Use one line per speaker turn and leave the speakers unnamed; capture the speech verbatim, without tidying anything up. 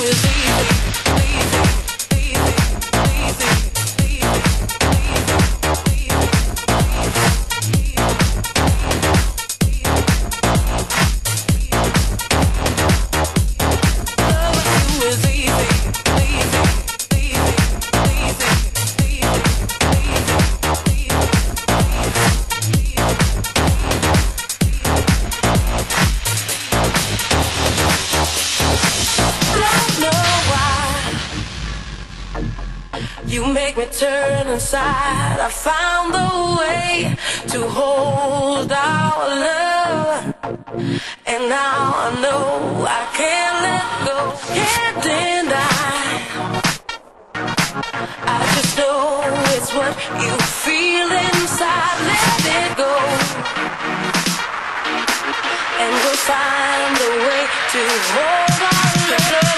You make me turn inside. I found the way to hold our love, and now I know I can't let go, can't deny. I just know it's what you feel inside. Let it go, and we'll find a way to hold our love.